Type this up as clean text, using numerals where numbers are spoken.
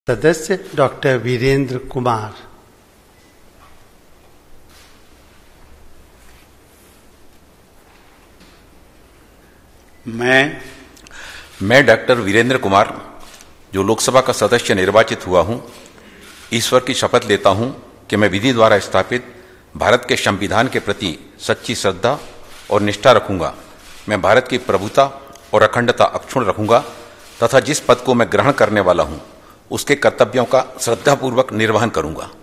सदस्य डॉक्टर वीरेंद्र कुमार। मैं डॉक्टर वीरेंद्र कुमार, जो लोकसभा का सदस्य निर्वाचित हुआ हूं, ईश्वर की शपथ लेता हूं कि मैं विधि द्वारा स्थापित भारत के संविधान के प्रति सच्ची श्रद्धा और निष्ठा रखूंगा। मैं भारत की प्रभुता और अखंडता अक्षुण्ण रखूंगा तथा जिस पद को मैं ग्रहण करने वाला हूं उसके कर्तव्यों का श्रद्धापूर्वक निर्वहन करूंगा।